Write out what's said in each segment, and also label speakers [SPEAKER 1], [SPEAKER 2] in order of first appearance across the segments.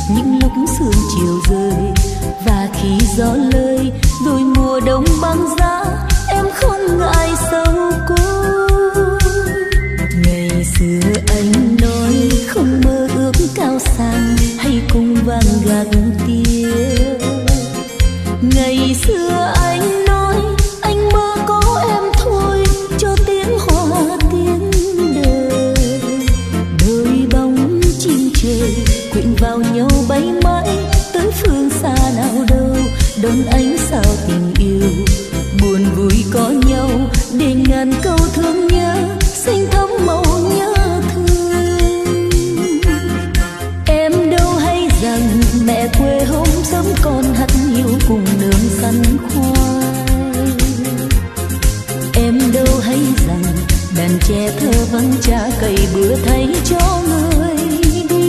[SPEAKER 1] những lúc sương chiều rơi và khi gió lơi rồi mùa đông băng giá, em không ngại sầu côi. Ngày xưa anh nói không mơ ước cao sang hay cùng vàng gạt tia. Ngày xưa anh nói anh mơ có em thôi, cho tiếng hoa tiếng đời. Đôi bóng chim trời quyện vào nhau bay mãi tới phương xa nào đâu, đón ánh sao tình yêu. Buồn vui có nhau để ngàn câu thương nhớ xanh thắm màu nhớ thương. Em đâu hay rằng mẹ quê hôm sớm còn hắt hiu cùng nương sắn khoai. Em đâu hay rằng đàn trẻ thơ vắng cha cày bữa thay cho người đi.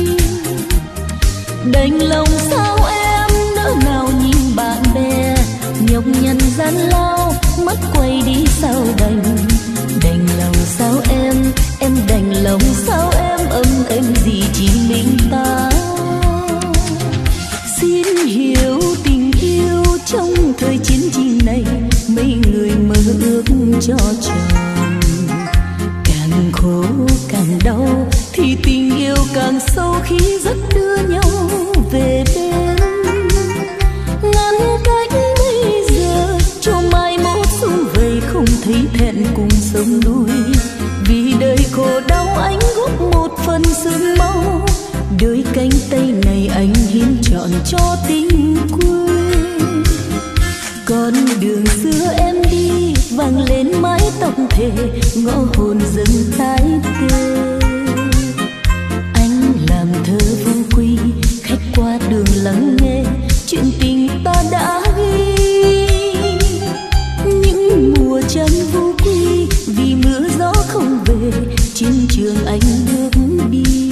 [SPEAKER 1] Đành lòng sao em nỡ nào nhìn bạn bè nhọc nhằn gian lao, mắt quay đi sao đành. Đành lòng sao em đành lòng sao em ấm em gì chỉ mình ta. Xin hiểu tình yêu trong thời chiến tranh này, mấy người mơ ước cho chồng. Càng khổ càng đau thì tình yêu càng sâu khi dắt đưa nhau về bên. Ngăn cách bây giờ cho mai mốt xuân về không thấy thẹn cùng sông núi. Vì đời khổ đau anh góp một phần sương máu, đôi cánh tay này anh hiến trọn cho tình quê. Con đường xưa em đi vang lên mái tóc thề, ngõ hồn dần tái tê. Anh làm thơ vô quy, khách qua đường lắng nghe chuyện tình ta đã ghi. Những mùa chân vô quy vì mưa gió không về, chiến trường anh bước đi.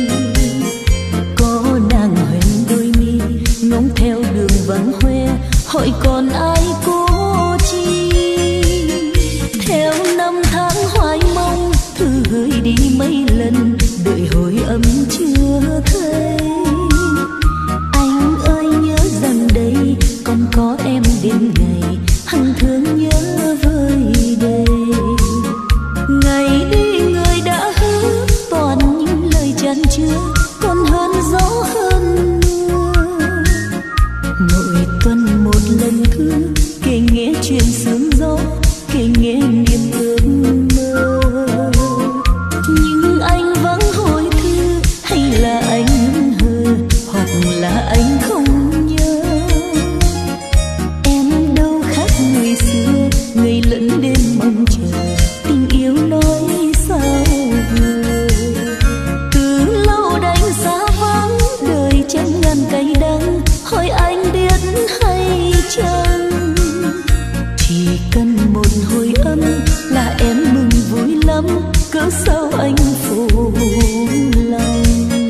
[SPEAKER 1] Có nàng hoen đôi mi ngóng theo đường vắng hoe, hỏi còn ai cố chi. Theo năm tháng hoài mong thư gửi đi mấy lần, đợi hồi âm chưa thấy. Anh ơi nhớ rằng đây còn có em đến ngày hằng thương nhớ vơi đầy. Ngày đi người đã hứa toàn những lời chan chứa, còn hơn gió hơn mưa. Mỗi tuần một lần thư kể nghe chuyện sương gió, kể nghe niềm ước mơ. Nhưng anh vắng hồi thư hay là anh hờ, hoặc là anh không nhớ. Em đâu khác người xưa, người lẫn đêm mong chờ tình yêu nói sao vừa. Từ lâu đánh xa vắng đời chẳng ngàn cay đắng, hỏi anh biết hay chăng. Chỉ cần một hồi âm là em mừng vui lắm, cớ sao anh phụ lòng.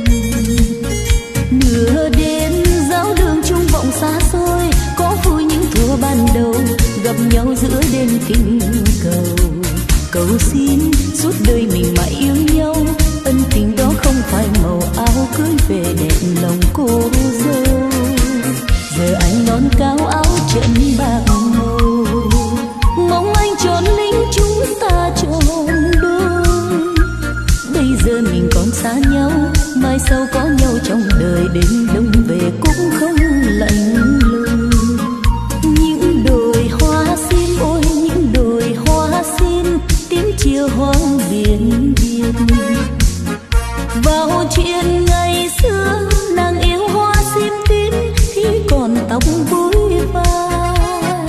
[SPEAKER 1] Nửa đêm giáo đường chung vọng xa xôi, có vui những thuở ban đầu gặp nhau giữa đêm tình cầu. Cầu xin suốt đời mình mãi yêu nhau, ân tình đó không phải màu áo cưới về đẹp lòng cô dâu. Giờ anh đón cao áo trận bạc màu, mong anh tròn lính chúng ta tròn đôi. Bây giờ mình còn xa nhau, mai sau có nhau trong đời, đến đông về cũng không lạnh lùng. Những đồi hoa xin ôi những đồi hoa xin, tiếng chiều hoang biển biên. Vào chuyện ngày xưa nàng yêu hoa sim tím khi còn tóc búi vai.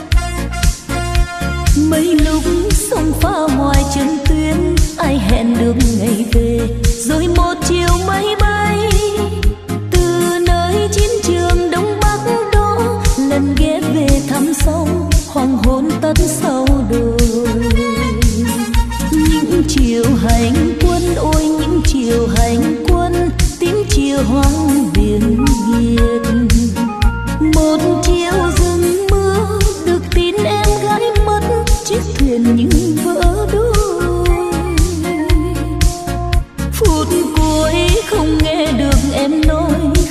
[SPEAKER 1] Mấy lúc sông pha ngoài chân tuyến, ai hẹn được ngày về, rồi một chiều máy bay từ nơi chiến trường đông bắc đó, lần ghé về thăm sông hoàng hôn tắt sau đồi. Những chiều hành quân ôi những chiều hành quân, tiếng chiều hoang biển biệt. Một chiều rừng mưa được tin em gái mất, chiếc thuyền những vỡ đôi. Phút cuối không nghe được em nói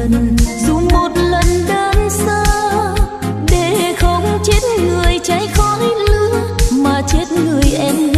[SPEAKER 1] dần dù một lần đơn sơ, để không chết người cháy khói lửa mà chết người em